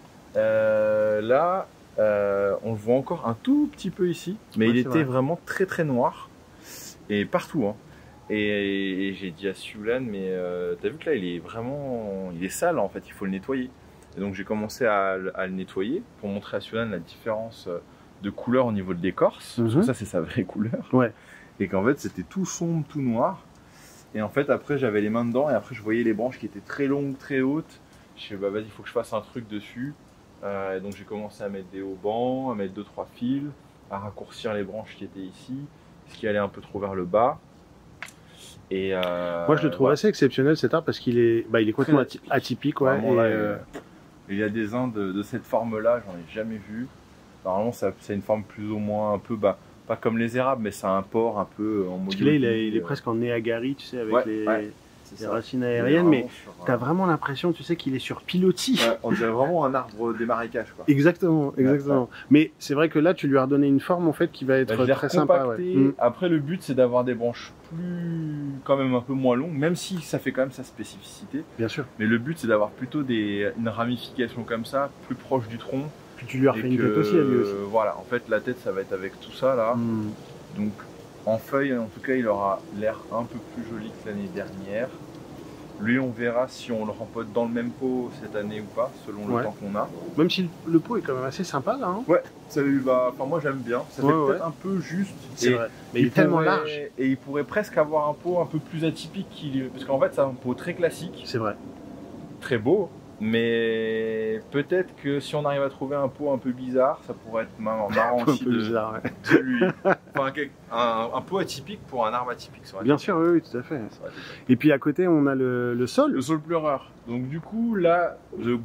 Là, on le voit encore un tout petit peu ici. Mais il était vraiment très, très noir. Et partout, hein. Et j'ai dit à Sioulan, mais t'as vu que là, il est sale, en fait, il faut le nettoyer. Et donc j'ai commencé à le nettoyer pour montrer à Sioulan la différence de couleur au niveau de l'écorce. Parce que ça, c'est sa vraie couleur. Ouais. Et qu'en fait, c'était tout sombre, tout noir. Et en fait, après, j'avais les mains dedans et après, je voyais les branches qui étaient très longues, très hautes. Je me suis dit, bah vas-y, il faut que je fasse un truc dessus. Et donc j'ai commencé à mettre des haubans, à mettre 2-3 fils, à raccourcir les branches qui étaient ici, ce qui allait un peu trop vers le bas. Et moi, je le trouve assez exceptionnel cet arbre parce qu'il est, il est complètement atypique. Ouais, il y a des uns de cette forme-là, j'en ai jamais vu. Normalement, ça a une forme plus ou moins un peu, pas comme les érables, mais ça a un port un peu en mode. Parce que là, il est presque en néagari, tu sais, avec les racines aériennes, mais tu as vraiment l'impression, tu sais, qu'il est sur pilotis. Ouais, on dirait vraiment un arbre des marécages, quoi. Exactement. Mais c'est vrai que là, tu lui as redonné une forme, en fait, qui va être très sympa. Ouais. Après, le but, c'est d'avoir des branches quand même un peu moins longues, même si ça fait quand même sa spécificité. Bien sûr. Mais le but, c'est d'avoir plutôt une ramification comme ça, plus proche du tronc. Puis tu lui as refait une tête aussi, à lui aussi. Voilà, en fait, la tête, ça va être avec tout ça, là. Donc, En feuille, en tout cas, il aura l'air un peu plus joli que l'année dernière. Lui, on verra si on le rempote dans le même pot cette année ou pas, selon le temps qu'on a. Même si le pot est quand même assez sympa là. Hein. Ouais, ça lui va. Enfin, moi j'aime bien. Ça fait peut-être un peu juste. C'est vrai. Mais il est tellement large. Et il pourrait presque avoir un pot un peu plus atypique parce qu'en fait, c'est un pot très classique. C'est vrai. Très beau. Mais peut-être que si on arrive à trouver un pot un peu bizarre, ça pourrait être marrant aussi bizarre, de lui. Enfin, un pot atypique pour un arbre atypique. Bien sûr, oui, tout à fait. Et puis à côté, on a le sol. Le sol pleureur. Donc du coup, là, la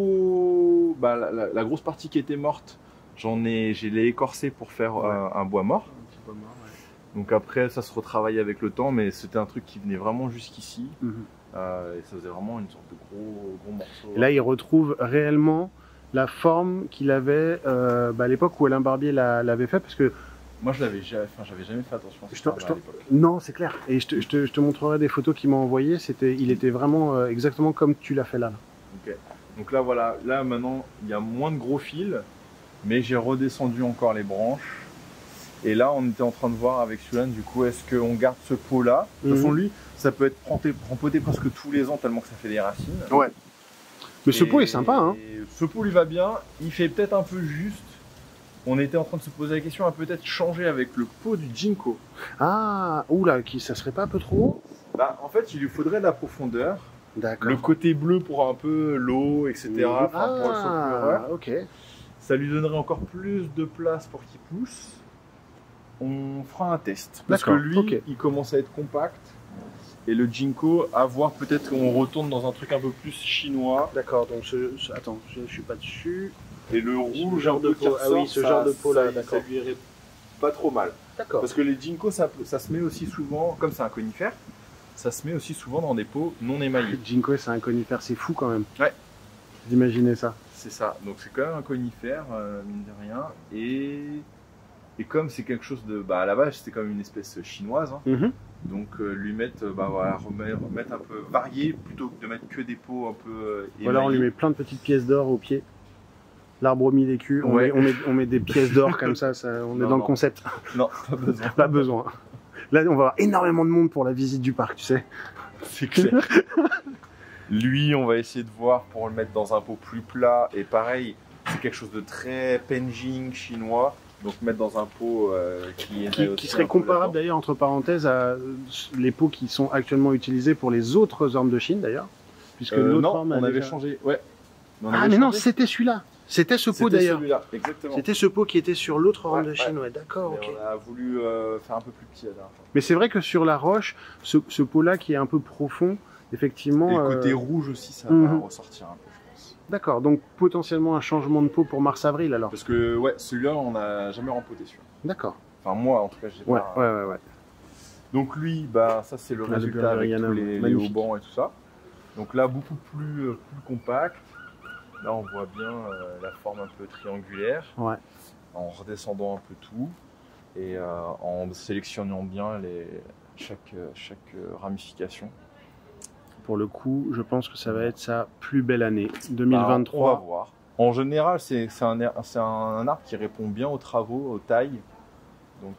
grosse partie qui était morte, je l'ai écorcé pour faire un bois mort. Un petit bois mort, Donc après, ça se retravaille avec le temps, mais c'était un truc qui venait vraiment jusqu'ici. Et ça faisait vraiment une sorte de gros morceau. Et là, il retrouve réellement la forme qu'il avait à l'époque où Alain Barbier l'avait fait, parce que moi, j'avais jamais fait attention à ça à l'époque. Non, c'est clair. Et je te montrerai des photos qu'il m'a envoyées. Il était vraiment exactement comme tu l'as fait là. Ok. Donc là, voilà. Là, maintenant, il y a moins de gros fils, mais j'ai redescendu encore les branches. Et là, on était en train de voir avec Sulan, du coup, est-ce qu'on garde ce pot-là? De toute façon, lui, ça peut être rempoté presque tous les ans, tellement que ça fait des racines. Ouais. Mais ce pot est sympa, hein. Ce pot lui va bien. Il fait peut-être un peu juste. On était en train de se poser la question à peut-être changer avec le pot du Ginkgo. Ah, oula, ça serait pas un peu trop haut? En fait, il lui faudrait de la profondeur. D'accord. Le côté bleu pour un peu l'eau, etc. Pour le sol pleureur. Ok. Ça lui donnerait encore plus de place pour qu'il pousse. On fera un test. Parce que lui, il commence à être compact. Et le Ginkgo, à voir, peut-être qu'on retourne dans un truc un peu plus chinois. D'accord, donc attends, je suis pas dessus. Et le rouge, genre de peau, ce genre de peau là, d'accord. Ça lui irait pas trop mal. D'accord. Parce que les Ginkgo, ça se met aussi souvent, comme c'est un conifère, ça se met aussi souvent dans des pots non émaillés. Ginkgo, c'est un conifère, c'est fou quand même. Ouais. D'imaginer ça. C'est ça, donc c'est quand même un conifère, mine de rien. Et comme c'est quelque chose de... à la base, c'était comme une espèce chinoise. Hein. Donc lui mettre, remettre un peu varié, plutôt que de mettre que des pots un peu émaillés. Voilà, on lui met plein de petites pièces d'or au pied. L'arbre au 1000 écus, on met des pièces d'or comme ça, on est dans le concept. Non, pas besoin. Pas besoin. Là, on va avoir énormément de monde pour la visite du parc, tu sais. C'est clair. Lui, on va essayer de voir pour le mettre dans un pot plus plat. Et pareil, c'est quelque chose de très penjing chinois. Donc mettre dans un pot qui serait comparable d'ailleurs, entre parenthèses, à les pots qui sont actuellement utilisés pour les autres ormes de Chine d'ailleurs. Puisque l'autre orme on avait changé. Ouais. Non, c'était celui-là. C'était ce pot d'ailleurs. Exactement. C'était ce pot qui était sur l'autre orme de Chine, ouais, d'accord. Okay. On a voulu faire un peu plus petit la dernière fois. Mais c'est vrai que sur la roche, ce pot-là qui est un peu profond, effectivement. Et le côté rouge aussi, ça va ressortir un peu. D'accord, donc potentiellement un changement de pot pour mars-avril alors. Parce que ouais, celui-là on n'a jamais rempoté celui-là. D'accord. Enfin moi en tout cas j'ai pas. Ouais. Donc lui, ça c'est le résultat avec tous les haubans et tout ça. Donc là beaucoup plus compact. Là on voit bien la forme un peu triangulaire. Ouais. En redescendant un peu tout et en sélectionnant bien chaque ramification. Pour le coup, je pense que ça va être sa plus belle année, 2023. On va voir. En général, c'est un arbre qui répond bien aux travaux, aux tailles. Donc,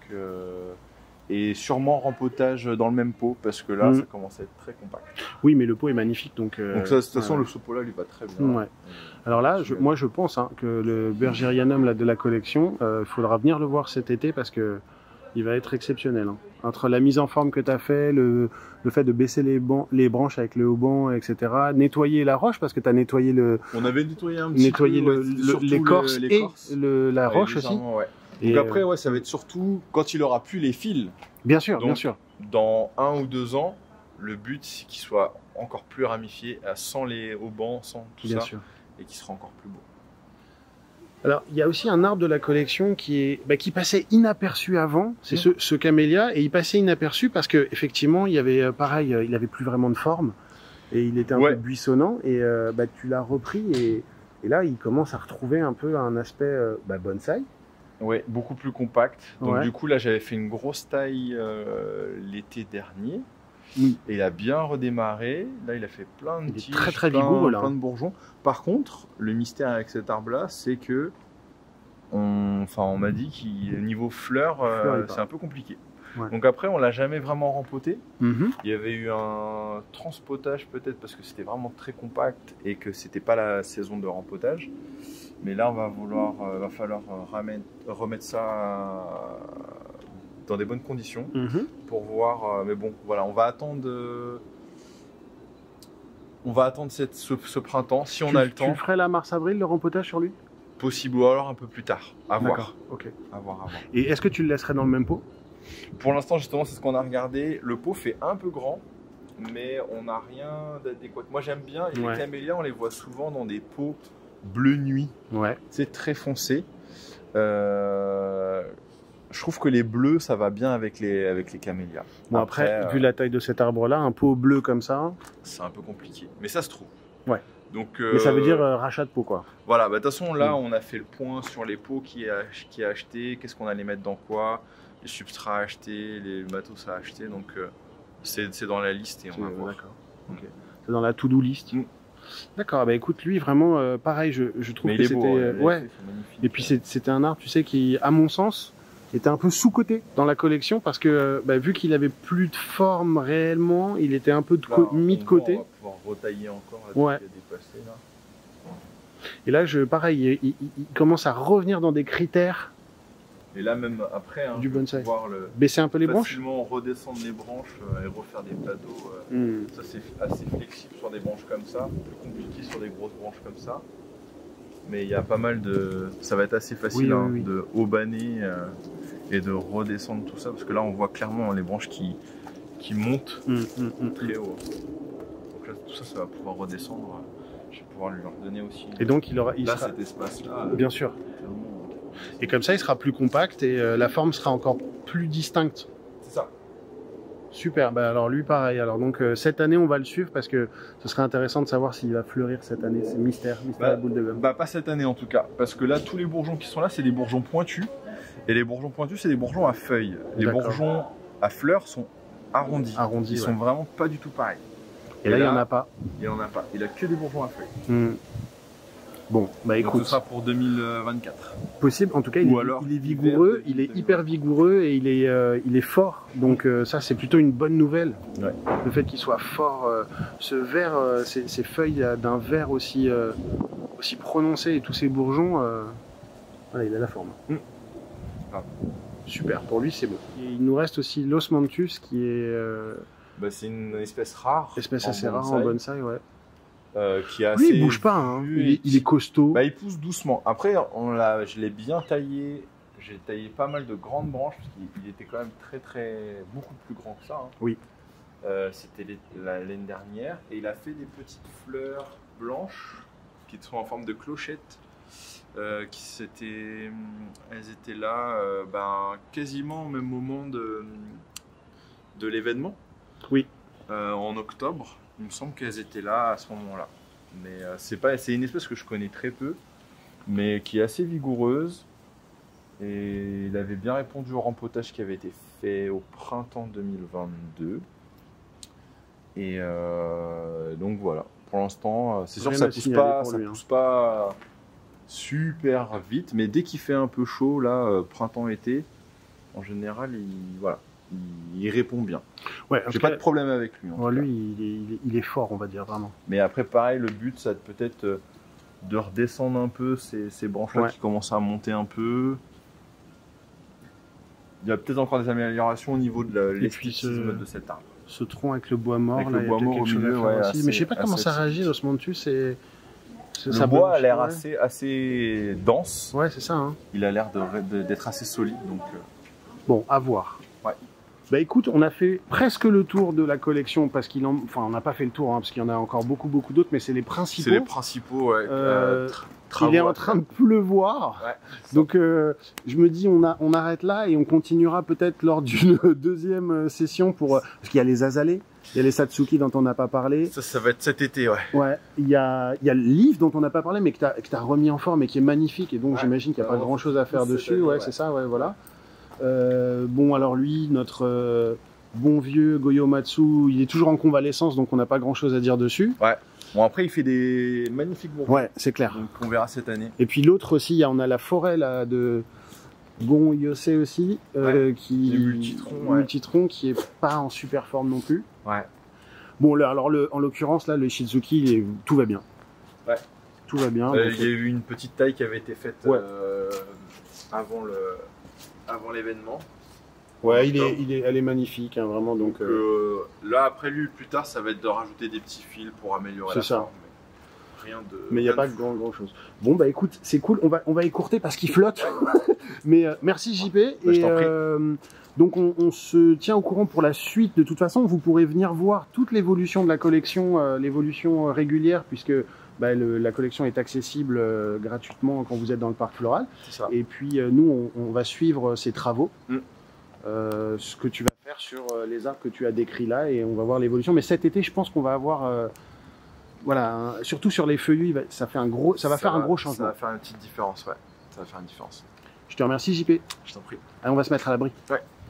et sûrement rempotage dans le même pot, parce que là, ça commence à être très compact. Oui, mais le pot est magnifique. Donc ça, de toute façon, ce pot-là, lui va très bien. Ouais. Alors là, moi, je pense que le Bergerianum là, de la collection, il faudra venir le voir cet été, parce que il va être exceptionnel. Hein. Entre la mise en forme que tu as fait, le fait de baisser les branches avec le haubans, etc. Nettoyer la roche, parce que tu as nettoyé On avait nettoyé un petit peu. L'écorce et la roche aussi. Ouais. Donc après, ça va être surtout quand il aura plus les fils. Bien sûr, donc, bien sûr. Dans 1 ou 2 ans, le but, c'est qu'il soit encore plus ramifié, sans les haubans, sans tout ça. Sûr. Et qu'il sera encore plus beau. Alors, il y a aussi un arbre de la collection qui passait inaperçu avant, c'est ce camélia, et il passait inaperçu parce que effectivement, il y avait pareil, il avait plus vraiment de forme et il était un peu buissonnant et tu l'as repris et là, il commence à retrouver un peu un aspect bonsaï. Ouais, beaucoup plus compact. Donc du coup, là, j'avais fait une grosse taille l'été dernier. Oui. Et il a bien redémarré. Là, il a fait plein de tiges, très vigoureux, plein de bourgeons. Par contre, le mystère avec cet arbre-là, c'est que on m'a dit qu'au niveau fleurs, c'est un peu compliqué. Ouais. Donc après, on l'a jamais vraiment rempoté. Mhm. Il y avait eu un transpotage peut-être parce que c'était vraiment très compact et que c'était pas la saison de rempotage. Mais là, va falloir remettre ça dans des bonnes conditions pour voir. Mais bon, voilà, on va attendre ce printemps si on a le temps. Tu le ferais là mars-avril, le rempotage sur lui? Possible ou alors un peu plus tard. À voir. Ok. À voir. Et est-ce que tu le laisserais dans le même pot? Pour l'instant, justement, c'est ce qu'on a regardé. Le pot fait un peu grand, mais on n'a rien d'adéquat. Moi, j'aime bien. Et les camélias, on les voit souvent dans des pots bleu nuit. Ouais. C'est très foncé. Je trouve que les bleus, ça va bien avec les camélias. Bon, après vu la taille de cet arbre-là, un pot bleu comme ça... C'est un peu compliqué. Mais ça se trouve. Ouais. Donc, mais ça veut dire rachat de pot, quoi. Voilà, de toute façon, là, on a fait le point sur les pots qui a acheté, qu'est-ce qu'on allait mettre dans quoi, les substrats à acheter, les matos à acheter. Donc, c'est dans la liste et on va voir. D'accord. Okay. C'est dans la to-do list. D'accord, bah écoute, lui vraiment, pareil, je trouve que c'était... ouais. Et puis c'était un arbre, tu sais, qui, à mon sens, était un peu sous-coté dans la collection parce que vu qu'il avait plus de forme réellement, il était un peu mis de côté. On va pouvoir retailler encore là, ouais. Qui a dépassé, là. Et là, pareil, il commence à revenir dans des critères. Et là, même après, du bonsaï. Pouvoir baisser un peu les branches. Facilement redescendre les branches et refaire des plateaux. Ça, c'est assez flexible sur des branches comme ça. Plus compliqué sur des grosses branches comme ça. Mais il y a pas mal de... Ça va être assez facile de haubonner et de redescendre tout ça. Parce que là, on voit clairement les branches qui montent très haut. Donc là, tout ça, ça va pouvoir redescendre. Je vais pouvoir lui redonner aussi. Et donc, il sera... cet espace-là. Bien sûr. Et comme ça, il sera plus compact et la forme sera encore plus distincte. C'est ça. Super. Bah alors lui, pareil. Alors donc cette année, on va le suivre parce que ce serait intéressant de savoir s'il va fleurir cette année. C'est mystère à boule de gomme. Pas cette année en tout cas, parce que là, tous les bourgeons qui sont là, c'est des bourgeons pointus. Et les bourgeons pointus, c'est des bourgeons à feuilles. Les bourgeons à fleurs sont arrondis. Ils sont vraiment pas du tout pareils. Et là, il n'y en a pas. Il n'y en a pas. Il a que des bourgeons à feuilles. Bon, bah écoute. Donc, ce sera pour 2024. Possible, en tout cas, il est vigoureux, il est hyper vigoureux et il est fort. Donc ça, c'est plutôt une bonne nouvelle. Ouais. Le fait qu'il soit fort, ce vert, ces feuilles d'un vert aussi prononcé et tous ces bourgeons, voilà, il a la forme. Super, pour lui c'est bon. Et il nous reste aussi l'osmanthus qui est... c'est une espèce rare. Espèce assez rare en bonsaï, ouais. Qui est assez il bouge pas, hein. Il est costaud. Il pousse doucement. Après, je l'ai bien taillé. J'ai taillé pas mal de grandes branches parce qu'il était quand même beaucoup plus grand que ça. Hein. Oui. C'était l'année dernière et il a fait des petites fleurs blanches qui sont en forme de clochettes. Elles étaient là, quasiment au même moment de l'événement. Oui. En octobre. Il me semble qu'elles étaient là à ce moment-là. Mais c'est une espèce que je connais très peu, mais qui est assez vigoureuse. Et il avait bien répondu au rempotage qui avait été fait au printemps 2022. Et donc voilà. Pour l'instant, c'est sûr que ça pousse pas super vite, mais dès qu'il fait un peu chaud, là, printemps-été, en général, il répond bien. Ouais, j'ai pas de problème avec lui. Lui, il est fort, on va dire, vraiment. Mais après, pareil, le but, ça peut-être de redescendre un peu ces branches-là qui commencent à monter un peu. Il y a peut-être encore des améliorations au niveau de l'esthétisme de cet arbre. Ce tronc avec le bois mort, avec le bois mort au milieu, aussi. Mais je sais pas comment ça réagit, l'osmanthus. Le bois a l'air assez dense. Ouais, c'est ça. Hein. Il a l'air d'être assez solide. Donc, bon, à voir. Ouais. Bah écoute, on a fait presque le tour de la collection parce on n'a pas fait le tour parce qu'il y en a encore beaucoup d'autres, mais c'est les principaux. C'est les principaux, ouais. Il est en train de pleuvoir, donc je me dis on arrête là et on continuera peut-être lors d'une deuxième session parce qu'il y a les azalées, il y a les satsuki dont on n'a pas parlé. Ça va être cet été, ouais. Ouais, il y a le livre dont on n'a pas parlé mais que tu as remis en forme et qui est magnifique et donc j'imagine qu'il n'y a pas grand chose à faire dessus, c'est ça, voilà. Bon alors lui, notre bon vieux Goyomatsu, il est toujours en convalescence donc on n'a pas grand chose à dire dessus. Ouais. Bon après il fait des magnifiques bourgeons. Ouais, c'est clair. Donc on verra cette année. Et puis l'autre aussi, on a la forêt là Gon Yosei aussi, qui multitron, qui est pas en super forme non plus. Ouais. Bon, là, alors en l'occurrence, là, le Shizuki, tout va bien. Ouais. Tout va bien. Il y a eu une petite taille qui avait été faite avant l'événement. Ouais, elle est magnifique, hein, vraiment. Donc, là, après lui, plus tard, ça va être de rajouter des petits fils pour améliorer la forme. Mais il n'y a pas grand chose. Bon, bah écoute, c'est cool. On va écourter parce qu'il flotte. Mais merci JP. Bah, je t'en prie. Donc on se tient au courant pour la suite. De toute façon, vous pourrez venir voir toute l'évolution de la collection, l'évolution régulière, puisque la collection est accessible gratuitement quand vous êtes dans le parc floral. C'est ça. Et puis nous, on va suivre ces travaux. Ce que tu vas faire sur les arbres que tu as décrits là, et on va voir l'évolution. Mais cet été, je pense qu'on va avoir voilà, surtout sur les feuillus, ça va faire un gros changement. Ça va faire une petite différence, ouais. Ça va faire une différence. Je te remercie JP. Je t'en prie. Allez, on va se mettre à l'abri. Ouais.